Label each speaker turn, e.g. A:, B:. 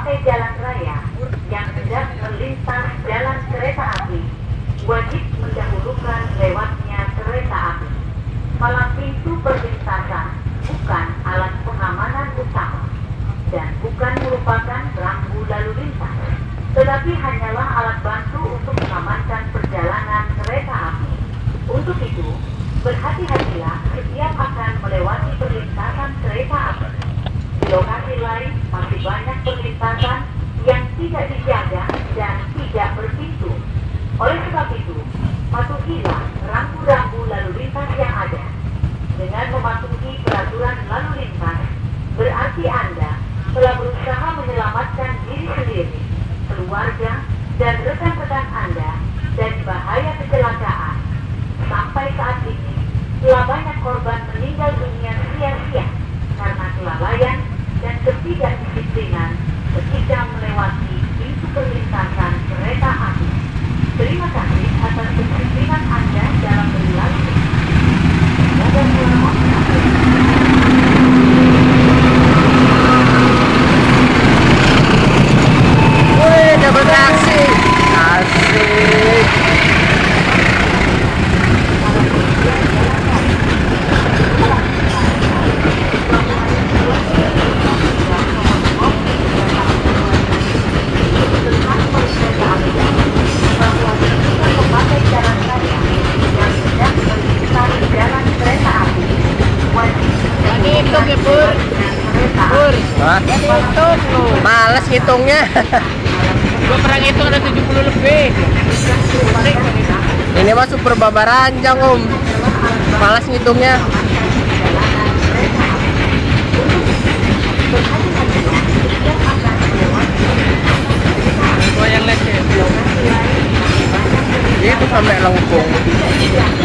A: pemakai jalan raya yang hendak melintas jalan kereta api wajib mendahulukan lewatnya kereta api. Palang pintu perlintasan bukan alat pengamanan utama dan bukan merupakan rambu lalu lintas, tetapi hanyalah alat bantu untuk mengamankan perjalanan kereta api. Untuk itu, berhati-hatilah setiap akan melewati perlintasan kereta api. Di lokasi lain masih banyak perlintasan yang tidak dijaga dan tidak berpintu. Oleh sebab itu, patuhilah rambu-rambu lalu lintas yang ada. Dengan mematuhi peraturan lalu lintas, berarti Anda telah berusaha menyelamatkan diri sendiri, keluarga, dan rekan-rekan Anda dari bahaya kecelakaan. Sampai saat ini, telah banyak korban meninggal dunia sia-sia karena kelalaian dan ketidakdisiplinan ketika melewati pintu perlintasan kereta api. Terima kasih atas kedisiplinan Anda dalam berlalu lintas. Semoga selamat sampai.
B: Wih, dapat aksi. Asik. Males ngitungnya.
C: Gue pernah ngitung ada 70 lebih.
B: Ini mah super babaranjang om. Males ngitungnya.
C: Gue yang les ya.
B: Itu sampai lengkung.